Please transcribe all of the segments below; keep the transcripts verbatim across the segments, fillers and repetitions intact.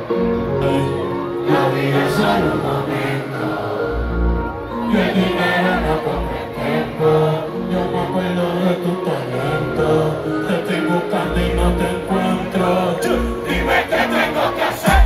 Ey, la vida es solo un momento y el dinero no compra tiempo. Yo me acuerdo de tu talento, te estoy buscando y no te encuentro. Dime qué tengo que hacer.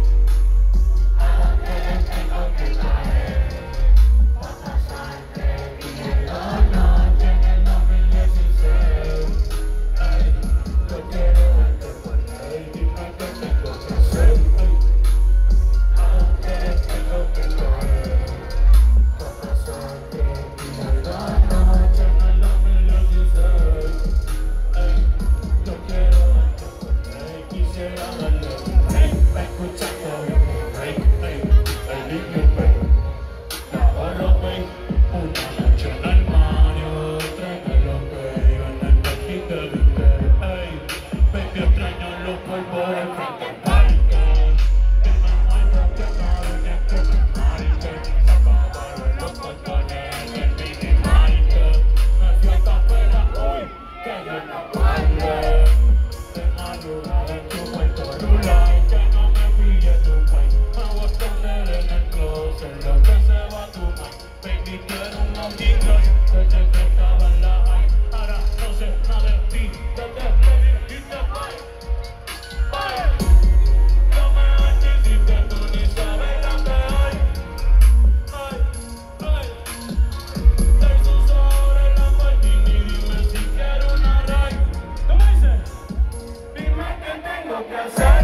¿A dónde tengo que caer? Pa' pasarte pidiendo noche en el dos mil dieciséis. Ey, yo quiero verte por ley. Dime qué tengo que hacer. Ey, ¿a dónde tengo que caer? Pa' pasarte pidiendo noche en el dos mil dieciséis. Ey, yo quiero verte por ley. Quisiera darle un break. Me escuchaste bien mi break. Ey, el niño break. La barra break. Una noche en el Mario, otra en el Hockey, en el parking de Viter. Ey, baby, extraño los polvos del frente al parque. Que no hay que nadie que me marque. Se acabaron los condones en el mini market. Me fui a Capela, uy, que yo no aguante. De madrugada en tu puerto rural, que no me pille tu país. Me voy a esconder en el closet, lo que se va a tu mind. Baby, quiero un Audi Drive, que te estaba en la high. Ahora no sé nada de ti, desde que dijiste bye, bye. No me anticipe, tú ni sabes dónde hay. Ay, ay. Seis sus ahora en Lamborghini, dime si quiero una ride. ¿Cómo dice? Dime qué tengo que hacer.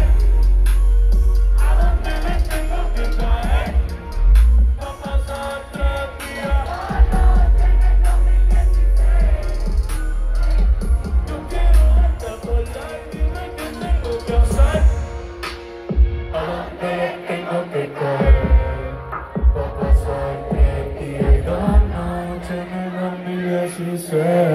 ¿A dónde me tengo que caer? Pa' pasar tres días noche en el dos mil dieciséis. Yo quiero verte por ley. Dime qué tengo que hacer. ¿A dónde tengo que caer? Pa' pasar tres días y dos noches en el dos mil dieciséis.